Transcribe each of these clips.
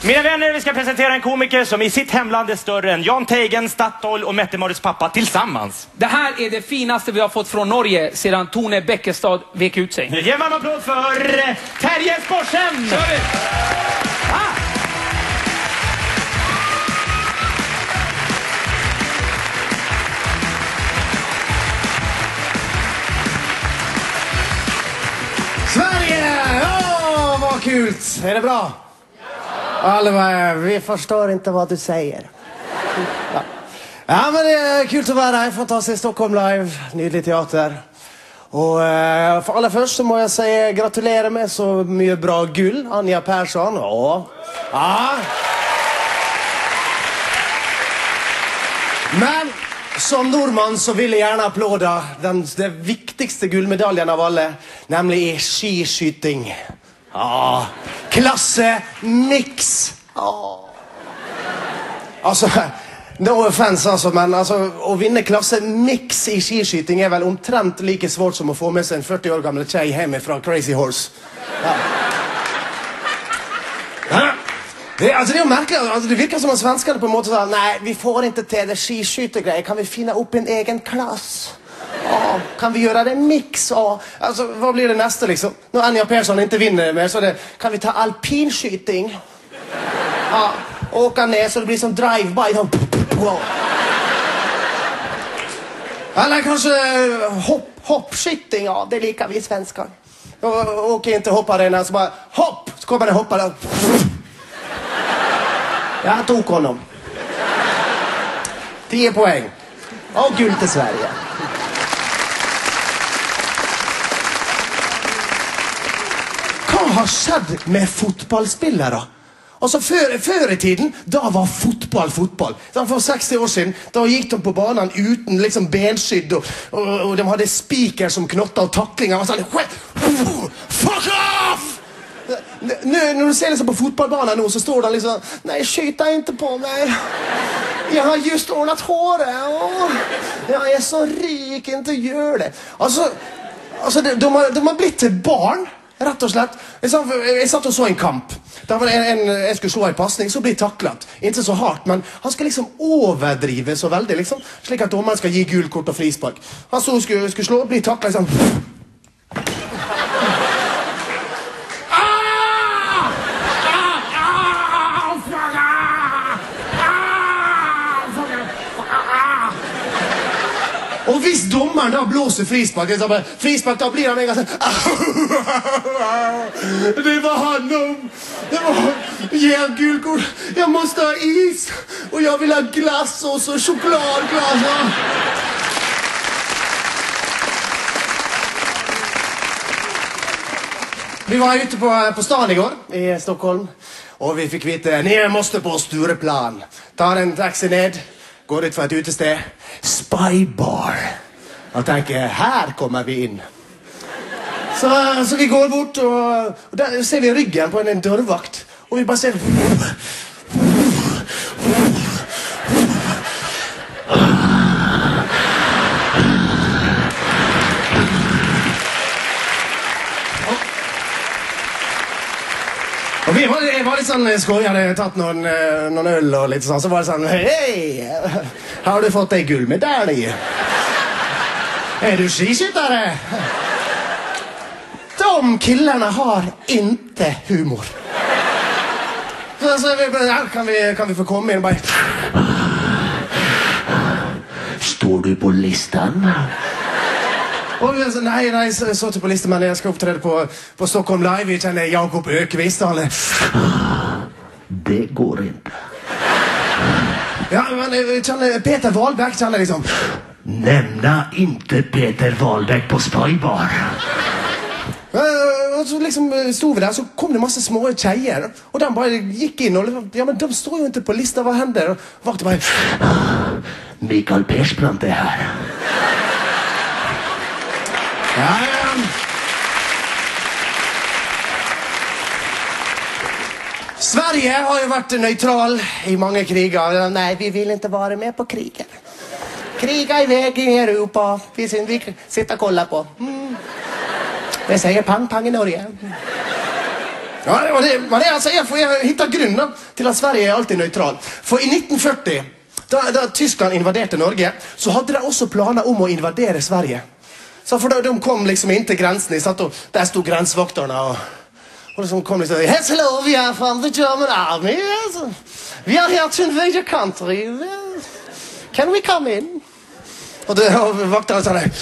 Mina vänner, vi ska presentera en komiker som i sitt hemland är större än Jan Teigen, Statoil och Mette-Maris pappa tillsammans. Det här är det finaste vi har fått från Norge sedan Tone Bäckestad vek ut sig. Ge en varm applåd för Terje Sporsen! Kör vi! Sverige! Ja, vad kul! Är det bra? Alla, vi förstår inte vad du säger. Ja, men det är kul att vara här. Fantastisk Stockholm live. Nydelig teater. Och för alla först så må jag säga gratulerar med så mycket bra gull. Anja Persson. Ja. Men som norrman så vill jag gärna applåda den viktigaste guldmedaljen av alla, nämligen skiskyting. Ja, klasse mix. Ja. Alltså, no offense alltså, men alltså, att vinna klasse mix i skiskyting är väl omtrent lika svårt som att få med sig en 40 år gammal tjej hemifrån Crazy Horse. Ja. Det är märkligt, alltså, det virker som att svenskarna på en måte sa, nej, vi får inte till det skiskyttegrejer, kan vi finna upp en egen klass? Ja, kan vi göra det mix? Ja, alltså, vad blir det nästa liksom? Nu Anja Persson inte vinner mer, så kan vi ta alpinskyting? Ja, åka ner så det blir som drive-by. Wow. Eller kanske hoppskytting, ja, det är lika vi svenskar. Åker inte hoppa den, så bara hopp, så kommer den hoppa där. Jag tog honom. 10 poäng. Och guld till Sverige. Vad har skett med fotbollsspelare? Alltså förr i tiden, då var fotboll. För 60 år sedan, då gick de på banan utan liksom benskydd och de hade spiker som knottade och tacklingar. Och så fuck off! Nu när du ser liksom på fotbollbanan nu så står de liksom, nej, skjuta inte på mig. Jag har just ordnat håret. Jag är så rik, inte gör det. Alltså de har blivit till barn. Rätt och slett. Jag satt och så en kamp. Där var en skulle slå en passning så blir tacklat. Inte så hårt, men han ska liksom överdriva så väldigt liksom. Slik att domaren ska ge gult kort och frispark. Han så skulle slå och bli tacklat liksom. Och visst domaren då blåser frispark, då blir han en gång så. Det var honom. Det var ge en gulkort. Jag måste ha is. Och jag vill ha glass och så chokladglass. Vi var ute på stan igår i Stockholm. Och vi fick veta, ni måste på Stureplan. Tar en taxi ned. Går ut för ett utested. Spybar. Och tänker, här kommer vi in. Så vi går bort och där ser vi ryggen på en dörrvakt. Och vi bara ser. Och vi var lite sånn skojade, tatt någon öl och lite sånn. Så var det sånn, hej, har du fått en guldmedalj? Är du skiskyttare? De killarna har inte humor. Så kan vi få komma in och bara. Står du på listan? Och vi sa, nej, så till på listan, men jag ska uppträda på Stockholm live. Vi känner Jakob Ökvist. Det går inte. Ja, men känner Peter Wahlbeck, känner liksom. Nämna inte Peter Wahlbeck på Spybar. Och så liksom stod vi där, så kom det massa små tjejer. Och de bara gick in och ja, men de står ju inte på listan, vad händer? Och vakte bara. Mikael Persbrandt är här. Ja. Sverige har ju varit neutral i många krig. Nej, vi vill inte vara med på kriget. Kriga iväg i Europa. Vi sitter och kollar på. Det säger pang i Norge. Ja, men altså, jeg hittet grunnen til at Sverige alltid nøytral. For i 1940, da Tyskland invaderte Norge, så hadde de også planer om å invadere Sverige. Så for de kom liksom inn til grensen, der stod grensvakterne, og liksom kom liksom, yes, hello, we are from the German army, yes. We are here to invade your country. Can we come in? Og vakterne sa det.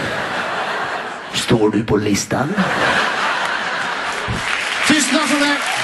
Står du på listan? Tusen takk for det.